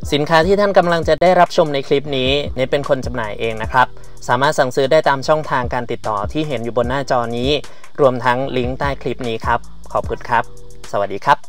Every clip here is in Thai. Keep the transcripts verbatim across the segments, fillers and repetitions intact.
สินค้าที่ท่านกำลังจะได้รับชมในคลิปนี้เนทเป็นคนจำหน่ายเองนะครับสามารถสั่งซื้อได้ตามช่องทางการติดต่อที่เห็นอยู่บนหน้าจอนี้รวมทั้งลิงก์ใต้คลิปนี้ครับขอบคุณครับสวัสดีครับ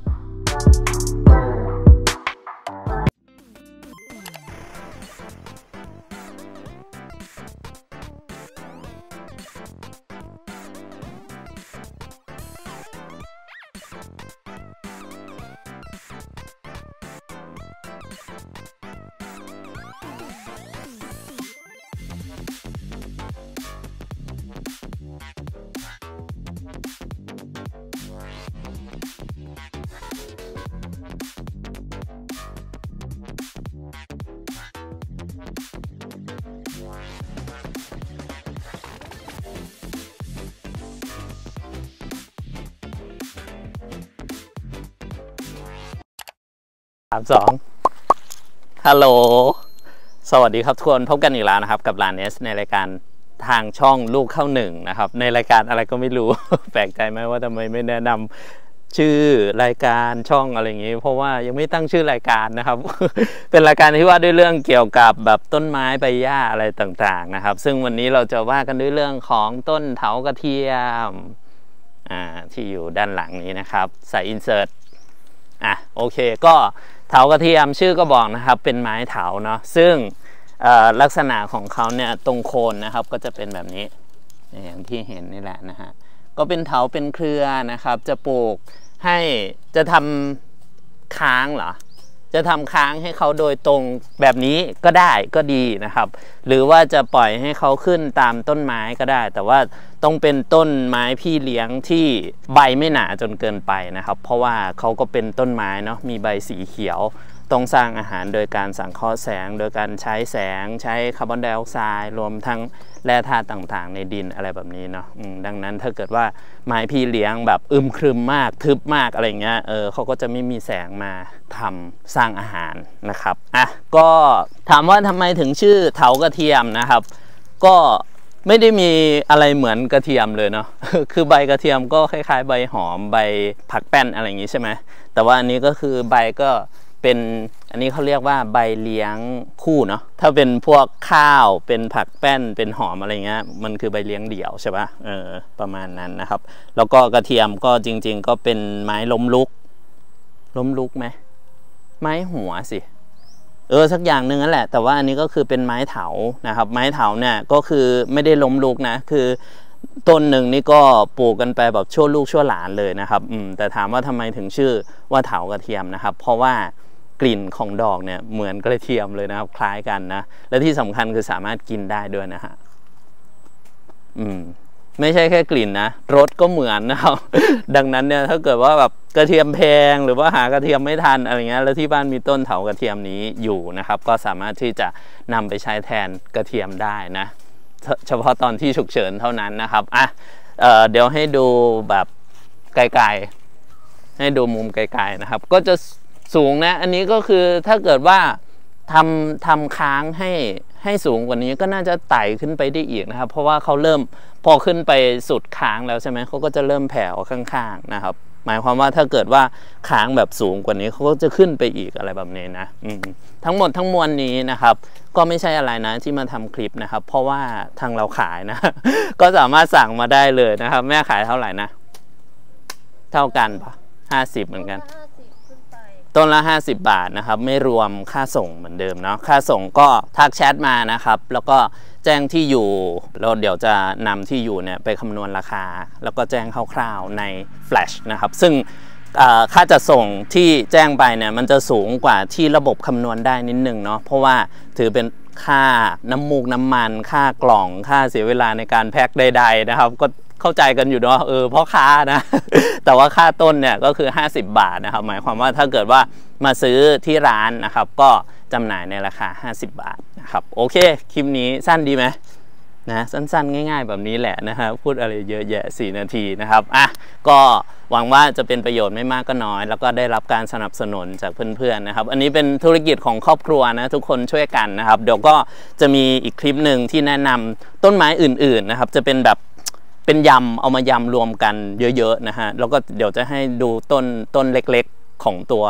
สามสองฮัลโหลสวัสดีครับทุกคนพบกันอีกแล้วนะครับกับร้านเนสในรายการทางช่องลูกเข้าหนึ่งนะครับในรายการอะไรก็ไม่รู้ แปลกใจไหมว่าทำไมไม่แนะนำชื่อรายการช่องอะไรอย่างนี้เพราะว่ายังไม่ตั้งชื่อรายการนะครับ เป็นรายการที่ว่าด้วยเรื่องเกี่ยวกับแบบต้นไม้ใบหญ้าอะไรต่างๆนะครับซึ่งวันนี้เราจะว่ากันด้วยเรื่องของต้นเถากระเทียมอ่าที่อยู่ด้านหลังนี้นะครับใส่อินเสิร์ตอ่ะโอเคก็เถากระเทียมชื่อก็บอกนะครับเป็นไม้เถาเนาะซึ่งลักษณะของเขาเนี่ยตรงโคนนะครับก็จะเป็นแบบนี้อย่างที่เห็นนี่แหละนะฮะก็เป็นเถาเป็นเครือนะครับจะปลูกให้จะทำค้างเหรอจะทำค้างให้เขาโดยตรงแบบนี้ก็ได้ก็ดีนะครับหรือว่าจะปล่อยให้เขาขึ้นตามต้นไม้ก็ได้แต่ว่าต้องเป็นต้นไม้พี่เลี้ยงที่ใบไม่หนาจนเกินไปนะครับเพราะว่าเขาก็เป็นต้นไม้เนาะมีใบสีเขียวต้องสร้างอาหารโดยการสังเคราะห์แสงโดยการใช้แสงใช้คาร์บอนไดออกไซด์รวมทั้งแร่ธาตุต่างๆในดินอะไรแบบนี้เนาะดังนั้นถ้าเกิดว่าไม้พี่เลี้ยงแบบอึมครึมมากทึบมากอะไรเงี้ยเออเขาก็จะไม่มีแสงมาทำสร้างอาหารนะครับอ่ะก็ถามว่าทำไมถึงชื่อเถากระเทียมนะครับก็ไม่ได้มีอะไรเหมือนกระเทียมเลยเนาะ คือใบกระเทียมก็คล้ายๆใบหอมใบผักแป้นอะไรอย่างงี้ใช่ไหมแต่ว่าอันนี้ก็คือใบก็เป็นอันนี้เขาเรียกว่าใบเลี้ยงคู่เนาะถ้าเป็นพวกข้าวเป็นผักแป้นเป็นหอมอะไรเงี้ยมันคือใบเลี้ยงเดี่ยวใช่ปะเออประมาณนั้นนะครับแล้วก็กระเทียมก็จริงๆก็เป็นไม้ล้มลุกล้มลุกไหมไม้หัวสิเออสักอย่างหนึ่งนั่นแหละแต่ว่าอันนี้ก็คือเป็นไม้เถานะครับไม้เถาเนี่ยก็คือไม่ได้ล้มลุกนะคือต้นหนึ่งนี่ก็ปลูกกันไปแบบชั่วลูกชั่วหลานเลยนะครับอืมแต่ถามว่าทำไมถึงชื่อว่าเถากระเทียมนะครับเพราะว่ากลิ่นของดอกเนี่ยเหมือนกระเทียมเลยนะครับคล้ายกันนะและที่สำคัญคือสามารถกินได้ด้วยนะฮะอืมไม่ใช่แค่กลิ่นนะรสก็เหมือนนะครับ ดังนั้นเนี่ยถ้าเกิดว่าแบบกระเทียมแพงหรือว่าหากระเทียมไม่ทันอะไรเงี้ยแล้วที่บ้านมีต้นเถากระเทียมนี้อยู่นะครับก็สามารถที่จะนำไปใช้แทนกระเทียมได้นะเฉพาะตอนที่ฉุกเฉินเท่านั้นนะครับอ่ะ เอ่อ เดี๋ยวให้ดูแบบไกลๆให้ดูมุมไกลๆนะครับก็จะสูงนะอันนี้ก็คือถ้าเกิดว่าทำทำค้างให้ให้สูงกว่านี้ก็น่าจะไต่ขึ้นไปได้อีกนะครับเพราะว่าเขาเริ่มพอขึ้นไปสุดค้างแล้วใช่ไหมเขาก็จะเริ่มแผ่ออกข้างๆนะครับหมายความว่าถ้าเกิดว่าค้างแบบสูงกว่านี้เขาก็จะขึ้นไปอีกอะไรแบบนี้นะอืมทั้งหมดทั้งมวลนี้นะครับก็ไม่ใช่อะไรนะที่มาทำคลิปนะครับเพราะว่าทางเราขายนะ ก็สามารถสั่งมาได้เลยนะครับแม่ขายเท่าไหร่นะเท่ากันปะห้าสิบเหมือนกันต้นละห้าสิบบาทนะครับไม่รวมค่าส่งเหมือนเดิมเนาะค่าส่งก็ทักแชทมานะครับแล้วก็แจ้งที่อยู่แล้วเดี๋ยวจะนำที่อยู่เนี่ยไปคำนวณราคาแล้วก็แจ้งคร่าวๆใน Flash นะครับซึ่งค่าจัดส่งที่แจ้งไปเนี่ยมันจะสูงกว่าที่ระบบคำนวณได้นิดนึงเนาะเพราะว่าถือเป็นค่าน้ำมูกน้ำมันค่ากล่องค่าเสียเวลาในการแพ็คใดๆนะครับก็เข้าใจกันอยู่เนาะเออเพราะค่านะ แต่ว่าค่าต้นเนี่ยก็คือห้าสิบบาทนะครับหมายความว่าถ้าเกิดว่ามาซื้อที่ร้านนะครับก็จำหน่ายในราคาห้าสิบบาทนะครับโอเคคลิปนี้สั้นดีไหมนะสั้นๆง่ายๆแบบนี้แหละนะฮะพูดอะไรเยอะแยะสี่นาทีนะครับอ่ะก็หวังว่าจะเป็นประโยชน์ไม่มากก็น้อยแล้วก็ได้รับการสนับสนุนจากเพื่อนๆนะครับอันนี้เป็นธุรกิจของครอบครัวนะทุกคนช่วยกันนะครับเดี๋ยวก็จะมีอีกคลิปหนึ่งที่แนะนำต้นไม้อื่นๆนะครับจะเป็นแบบเป็นยำเอามายำรวมกันเยอะๆนะฮะแล้วก็เดี๋ยวจะให้ดูต้นต้นเล็กๆของตัว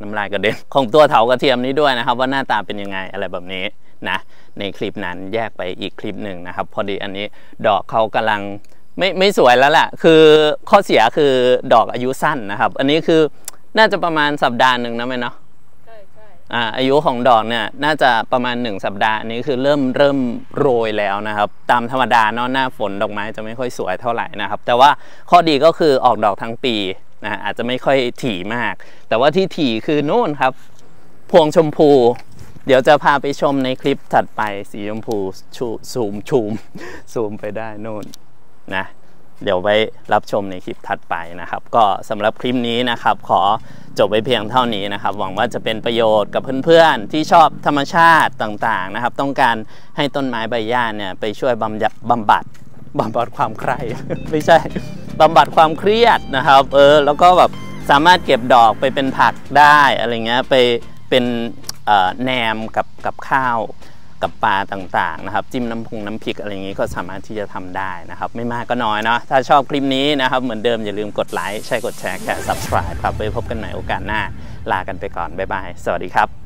น้ำลายกระเด็นของตัวเถากระเทียมนี้ด้วยนะครับว่าหน้าตาเป็นยังไงอะไรแบบนี้นะในคลิปนั้นแยกไปอีกคลิปหนึ่งนะครับพอดีอันนี้ดอกเขากำลังไม่ไม่สวยแล้วแหละคือข้อเสียคือดอกอายุสั้นนะครับอันนี้คือน่าจะประมาณสัปดาห์หนึ่งนะแม่เนาะใช่ใช่อ่าอายุของดอกเนี่ยน่าจะประมาณหนึ่งสัปดาห์อันนี้คือเริ่มเริ่มโรยแล้วนะครับตามธรรมดาเนาะหน้าฝนดอกไม้จะไม่ค่อยสวยเท่าไหร่นะครับแต่ว่าข้อดีก็คือออกดอกทั้งปีนะอาจจะไม่ค่อยถี่มากแต่ว่าที่ถี่คือโน่นครับพวงชมพูเดี๋ยวจะพาไปชมในคลิปถัดไปสีชมพูชูซูมชูมซูมไปได้โน่นนะเดี๋ยวไปรับชมในคลิปถัดไปนะครับก็สำหรับคลิปนี้นะครับขอจบไปเพียงเท่านี้นะครับหวังว่าจะเป็นประโยชน์กับเพื่อนๆที่ชอบธรรมชาติต่างๆนะครับต้องการให้ต้นไม้ใบหญ้าเนี่ยไปช่วยบำบัดบำบัดบำบัดความใคร่ ไม่ใช่บำบัดความเครียดนะครับเออแล้วก็แบบสามารถเก็บดอกไปเป็นผักได้อะไรเงี้ยไปเป็นแหนมกับกับข้าวกับปลาต่างๆนะครับจิ้มน้ำพงน้ำพริกอะไรอย่างนี้ก็สามารถที่จะทำได้นะครับไม่มากก็น้อยเนาะถ้าชอบคลิปนี้นะครับเหมือนเดิมอย่าลืมกดไลค์ใช่กดแชร์แค่ ซับสไครบ์ ครับไว้พบกันใหม่โอกาสหน้าลากันไปก่อนบ๊ายบายสวัสดีครับ